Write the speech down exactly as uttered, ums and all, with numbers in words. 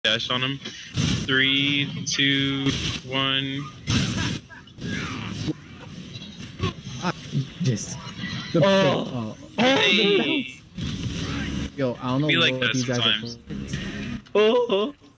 dash on him. Three, two, one. I just. The, Oh, oh, oh hey. the bounce. Yo, I don't know Be like what that these guys sometimes. are. Oh.